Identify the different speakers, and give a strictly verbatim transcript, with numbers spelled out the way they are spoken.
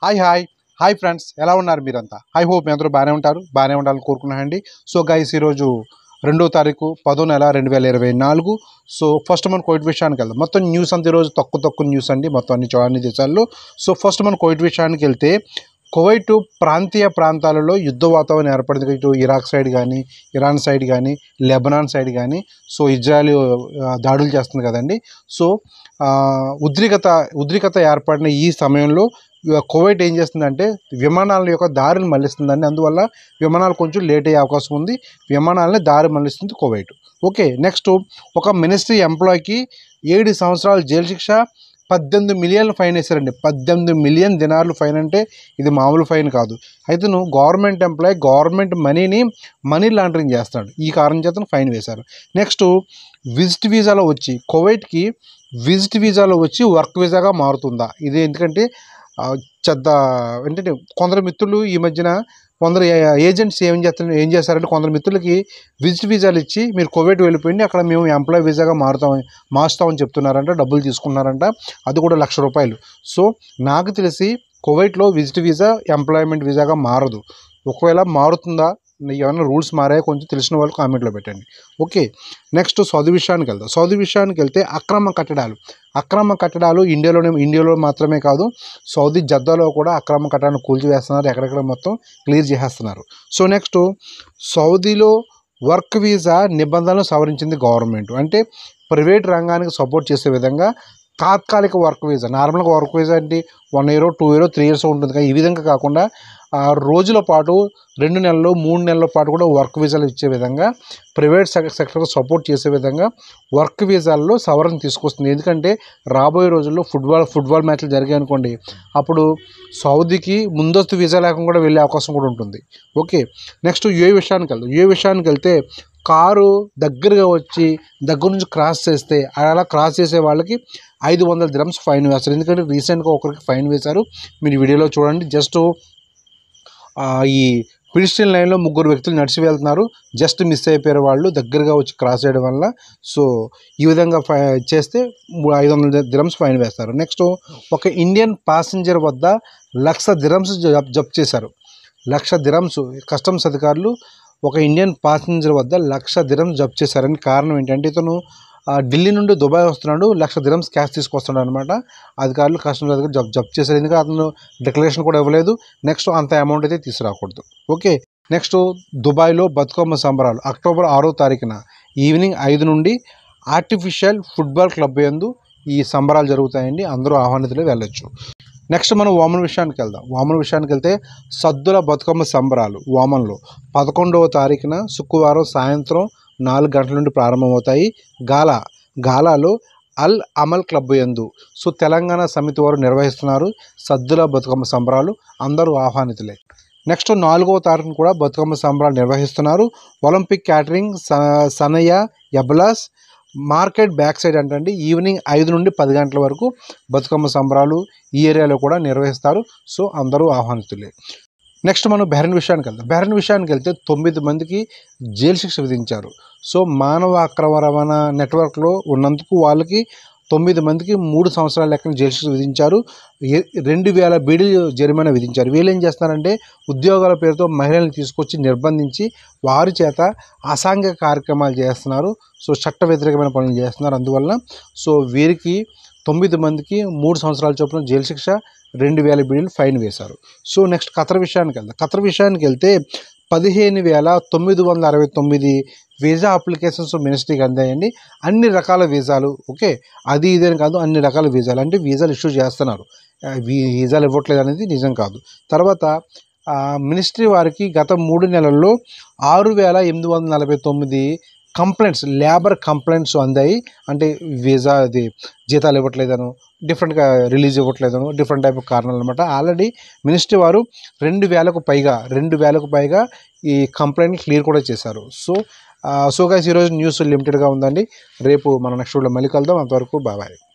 Speaker 1: Hi hi hi friends, ఎలా ఉన్నారు మీరంతా? ఐ హోప్ మీ అందరూ బాగానే ఉంటారు, బాగానే ఉండాలని కోరుకున్నానండి. సో గైస్, ఈరోజు రెండో తారీఖు పదో నెల రెండు వేల ఇరవై నాలుగు. సో ఫస్ట్ మనం కోవిడ్ విషయానికి వెళ్దాం. మొత్తం న్యూస్ అంతా ఈరోజు తక్కువ తక్కువ న్యూస్ అండి, మొత్తం అన్ని చోన్ని దేశాల్లో. సో ఫస్ట్ మనం కోవిడ్ విషయానికి వెళ్తే, కువైట్ ప్రాంతీయ ప్రాంతాలలో యుద్ధ వాతావరణం ఏర్పడింది. ఇటు ఇరాక్ సైడ్ కానీ, ఇరాన్ సైడ్ కానీ, లెబనాన్ సైడ్ కానీ. సో ఇజ్రాయెల్ దాడులు చేస్తుంది కదండి. సో ఉద్రిక్తత ఉద్రిక్తత ఏర్పడిన ఈ సమయంలో కువైట్ ఏం చేస్తుందంటే విమానాల యొక్క దారిని మళ్లిస్తుందండి. అందువల్ల విమానాలు కొంచెం లేట్ అయ్యే అవకాశం ఉంది. విమానాలని దారి మళ్లిస్తుంది కువైట్. ఓకే, నెక్స్ట్ ఒక మినిస్ట్రీ ఎంప్లాయీకి ఏడు సంవత్సరాల జైలు శిక్ష, పద్దెనిమిది మిలియన్లు ఫైన్ వేశారండి. పద్దెనిమిది మిలియన్ దినార్లు ఫైన్ అంటే ఇది మామూలు ఫైన్ కాదు. అయితే నువ్వు గవర్నమెంట్ ఎంప్లాయీ, గవర్నమెంట్ మనీని మనీ లాండరింగ్ చేస్తున్నాడు. ఈ కారణం చేత ఫైన్ వేశారు. నెక్స్ట్ విజిట్ వీసాలో వచ్చి కువైట్కి విజిట్ వీసాలో వచ్చి వర్క్ వీసాగా మారుతుందా? ఇది ఎందుకంటే చెద్ద ఏంటంటే కొందరు మిత్రులు ఈ మధ్యన కొందరు ఏజెంట్స్ ఏం చేస్తారు ఏం చేస్తారంటే కొందరు మిత్రులకి విజిట్ వీసాలు ఇచ్చి మీరు కువైట్ వెళ్ళిపోయింది, అక్కడ మేము ఎంప్లాయీ వీసాగా మారుతామని మార్చుతామని చెప్తున్నారంట, డబ్బులు తీసుకున్నారంట. అది కూడా లక్ష రూపాయలు. సో నాకు తెలిసి కువైట్లో విజిట్ వీసా ఎంప్లాయ్మెంట్ వీసాగా మారదు. ఒకవేళ మారుతుందా, ఏమైనా రూల్స్ మారాయో కొంచెం తెలిసిన వాళ్ళు కామెంట్లో పెట్టండి. ఓకే, నెక్స్ట్ సౌదీ విషయానికి వెళ్దాం. సౌదీ విషయానికి వెళ్తే అక్రమ కట్టడాలు అక్రమ కట్టడాలు ఇండియాలోనే ఇండియాలో మాత్రమే కాదు, సౌదీ జద్దాలో కూడా అక్రమ కట్టడాలను కూల్చివేస్తున్నారు. ఎక్కడెక్కడ మొత్తం క్లియర్ చేసేస్తున్నారు. సో నెక్స్ట్ సౌదీలో వర్క్ వీసా నిబంధనలు సవరించింది గవర్నమెంట్. అంటే ప్రైవేట్ రంగానికి సపోర్ట్ చేసే విధంగా తాత్కాలిక వర్క్ వీసా, నార్మల్గా వర్క్ వీసా అంటే one year two year three years ఉంటుంది. కానీ ఈ విధంగా కాకుండా ఆ రోజుల పాటు రెండు నెలలు మూడు నెలల పాటు కూడా వర్క్ వీసాలు ఇచ్చే విధంగా ప్రైవేట్ సెక్టర్ సపోర్ట్ చేసే విధంగా వర్క్ వీసాల్లో సవరణ తీసుకొస్తుంది. ఎందుకంటే రాబోయే రోజుల్లో ఫుట్బాల్ ఫుట్బాల్ మ్యాచ్లు జరిగాయి అనుకోండి, అప్పుడు సౌదీకి ముందస్తు వీసా లేకుండా కూడా వెళ్ళే అవకాశం కూడా ఉంటుంది. ఓకే, నెక్స్ట్ యూఏ విషయానికి వెళ్దాం. యూఏ విషయానికి వెళ్తే కారు దగ్గరగా వచ్చి దగ్గర నుంచి క్రాస్ చేస్తే అలా క్రాస్ చేసే వాళ్ళకి ఐదు వందల దిరమ్స్ ఫైన్ వేస్తారు. ఎందుకంటే రీసెంట్గా ఒకరికి ఫైన్ వేశారు, మీరు వీడియోలో చూడండి. జస్ట్ ఈ పిడిస్ట్రియన్ లైన్లో ముగ్గురు వ్యక్తులు నడిచి వెళ్తున్నారు, జస్ట్ మిస్ అయిపోయారు వాళ్ళు దగ్గరగా వచ్చి క్రాస్ చేయడం వల్ల. సో ఈ విధంగా ఫై చేస్తే ఐదు వందల దిరమ్స్ ఫైన్ వేస్తారు. నెక్స్ట్ ఒక ఇండియన్ ప్యాసింజర్ వద్ద లక్ష దిరమ్స్ జప్ జప్తు చేశారు. లక్ష దిరమ్స్ కస్టమ్స్ అధికారులు ఒక ఇండియన్ ప్యాసింజర్ వద్ద లక్ష దిరమ్స్ జప్తు చేశారని. కారణం ఏంటంటే ఇతను ఢిల్లీ నుండి దుబాయ్ వస్తున్నాడు, లక్ష దిరమ్స్ క్యాష్ తీసుకొస్తున్నాడు అనమాట. అధికారులు కస్టమర్ దగ్గర జబ్ జప్తు చేశారు. ఎందుకంటే అతను డిక్లరేషన్ కూడా ఇవ్వలేదు. నెక్స్ట్ అంత అమౌంట్ అయితే తీసుకురాకూడదు. ఓకే, నెక్స్ట్ దుబాయ్లో బతుకమ్మ సంబరాలు అక్టోబర్ ఆరో తారీఖున ఈవినింగ్ ఐదు నుండి ఆర్టిఫిషియల్ ఫుట్బాల్ క్లబ్ యందు ఈ సంబరాలు జరుగుతాయండి. అందరూ ఆహ్వానితులు వెళ్ళొచ్చు. నెక్స్ట్ మనం ఓమన్ విషయానికి వెళ్దాం. ఓమన్ విషయానికి వెళ్తే సద్దుల బతుకమ్మ సంబరాలు ఓమన్లో పదకొండవ తారీఖున శుక్రవారం సాయంత్రం నాలుగు గంటల నుండి ప్రారంభమవుతాయి. గాలా గాలాలో అల్ అమల్ క్లబ్ యందు సో తెలంగాణ సమితి వారు నిర్వహిస్తున్నారు సద్దుల బతుకమ్మ సంబరాలు. అందరూ ఆహ్వానితులే. నెక్స్ట్ నాలుగవ తారీఖున కూడా బతుకమ్మ సంబరాలు నిర్వహిస్తున్నారు. ఒలింపిక్ క్యాటరింగ్ సనయ ఎబలాస్ మార్కెట్ బ్యాక్ సైడ్ అంటే ఈవినింగ్ ఐదు నుండి పది గంటల వరకు బతుకమ్మ సంబరాలు ఈ ఏరియాలో కూడా నిర్వహిస్తారు. సో అందరూ ఆహ్వానితులే. నెక్స్ట్ మనం బెహ్రెన్ విషయానికి వెళ్తాం. బెహ్రెన్ విషయానికి వెళ్తే తొమ్మిది మందికి జైలు శిక్ష విధించారు. సో మానవ అక్రమ రవాణా నెట్వర్క్లో ఉన్నందుకు వాళ్ళకి తొమ్మిది మందికి మూడు సంవత్సరాల లెక్కన జైలు శిక్ష విధించారు. రెండు వేల బీడీ జరిమానా విధించారు. వీళ్ళు ఏం చేస్తున్నారంటే ఉద్యోగాల పేరుతో మహిళలను తీసుకొచ్చి నిర్బంధించి వారి చేత అసాంఘిక కార్యక్రమాలు చేస్తున్నారు. సో చట్ట వ్యతిరేకమైన పనులు చేస్తున్నారు. అందువల్ల సో వీరికి తొమ్మిది మందికి మూడు సంవత్సరాల చొప్పున జైలు శిక్ష, రెండు వేల బీడీలు ఫైన్ వేశారు. సో నెక్స్ట్ ఖతర్ విషయానికి వెళ్తాం. ఖతర్ విషయానికి వెళ్తే పదిహేను వేల తొమ్మిది వందల అరవై తొమ్మిది వీసా అప్లికేషన్స్ మినిస్ట్రీకి అందాయండి. అన్ని రకాల వీసాలు. ఓకే, అది ఇదేని కాదు, అన్ని రకాల వీసాలు అంటే వీసాలు ఇష్యూ చేస్తున్నారు. వీసాలు ఇవ్వట్లేదు అనేది నిజం కాదు. తర్వాత మినిస్ట్రీ వారికి గత మూడు నెలల్లో ఆరు వేల ఎనిమిది వందల నలభై తొమ్మిది కంప్లైంట్స్ లేబర్ కంప్లైంట్స్ అందాయి. అంటే వీసా అది జీతాలు ఇవ్వట్లేదను, డిఫరెంట్గా రిలీజ్ ఇవ్వట్లేదను, డిఫరెంట్ టైప్ ఆఫ్ కారణాలు అనమాట. ఆల్రెడీ మినిస్ట్రీ వారు రెండు వేలకు పైగా రెండు వేలకు పైగా ఈ కంప్లైంట్ క్లియర్ కూడా చేశారు. సో సో గైస్ ఈరోజు న్యూస్ లిమిటెడ్గా ఉందండి. రేపు మన నెక్స్ట్ వీడియో మళ్ళీ కలుద్దాం. అంతవరకు బాయ్.